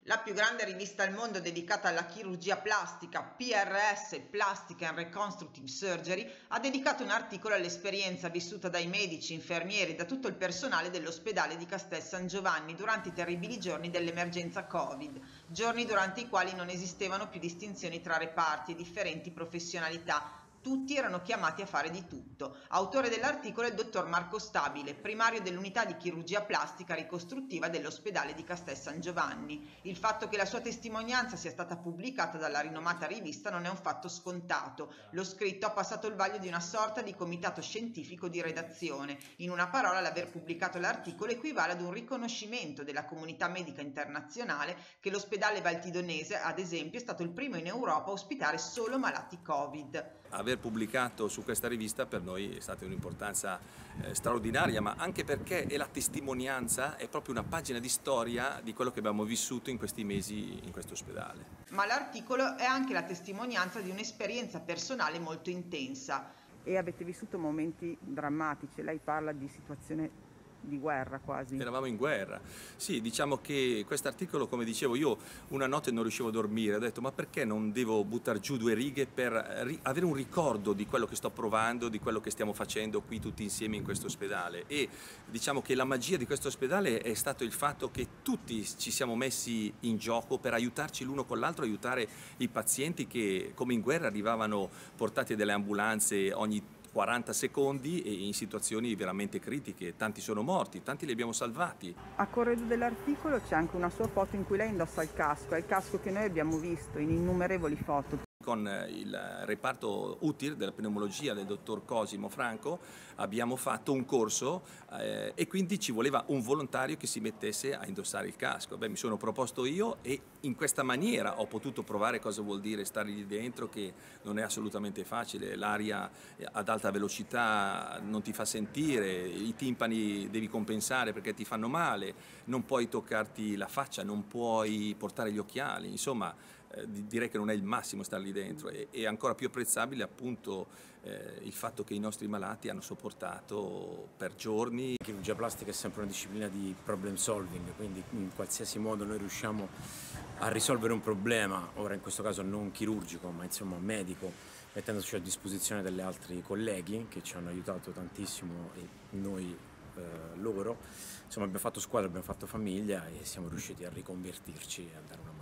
La più grande rivista al mondo dedicata alla chirurgia plastica, PRS, Plastic and Reconstructive Surgery, ha dedicato un articolo all'esperienza vissuta dai medici, infermieri e da tutto il personale dell'ospedale di Castel San Giovanni durante i terribili giorni dell'emergenza Covid, giorni durante i quali non esistevano più distinzioni tra reparti e differenti professionalità. Tutti erano chiamati a fare di tutto. Autore dell'articolo è il dottor Marco Stabile, primario dell'unità di chirurgia plastica ricostruttiva dell'ospedale di Castel San Giovanni. Il fatto che la sua testimonianza sia stata pubblicata dalla rinomata rivista non è un fatto scontato. Lo scritto ha passato il vaglio di una sorta di comitato scientifico di redazione. In una parola, l'aver pubblicato l'articolo equivale ad un riconoscimento della comunità medica internazionale che l'ospedale valtidonese, ad esempio, è stato il primo in Europa a ospitare solo malati Covid. Aver pubblicato su questa rivista per noi è stata un'importanza straordinaria, ma anche perché è la testimonianza, è proprio una pagina di storia di quello che abbiamo vissuto in questi mesi in questo ospedale. Ma l'articolo è anche la testimonianza di un'esperienza personale molto intensa. E avete vissuto momenti drammatici, lei parla di situazione di guerra quasi. Eravamo in guerra. Sì, diciamo che quest'articolo, come dicevo, io una notte non riuscivo a dormire, ho detto ma perché non devo buttare giù due righe per avere un ricordo di quello che sto provando, di quello che stiamo facendo qui tutti insieme in questo ospedale. E diciamo che la magia di questo ospedale è stato il fatto che tutti ci siamo messi in gioco per aiutarci l'uno con l'altro, aiutare i pazienti che come in guerra arrivavano portati dalle ambulanze ogni 40 secondi e in situazioni veramente critiche. Tanti sono morti, tanti li abbiamo salvati. A corredo dell'articolo c'è anche una sua foto in cui lei indossa il casco, è il casco che noi abbiamo visto in innumerevoli foto. Con il reparto UTIR della pneumologia del dottor Cosimo Franco abbiamo fatto un corso e quindi ci voleva un volontario che si mettesse a indossare il casco. Beh, mi sono proposto io e in questa maniera ho potuto provare cosa vuol dire stare lì dentro, che non è assolutamente facile. L'aria ad alta velocità non ti fa sentire, i timpani devi compensare perché ti fanno male, non puoi toccarti la faccia, non puoi portare gli occhiali, insomma direi che non è il massimo stare lì dentro. E ancora più apprezzabile appunto il fatto che i nostri malati hanno sopportato per giorni. La chirurgia plastica è sempre una disciplina di problem solving, quindi in qualsiasi modo noi riusciamo a risolvere un problema, ora in questo caso non chirurgico ma insomma medico, mettendoci a disposizione degli altri colleghi che ci hanno aiutato tantissimo e noi loro. Insomma abbiamo fatto squadra, abbiamo fatto famiglia e siamo riusciti a riconvertirci e a dare una mano.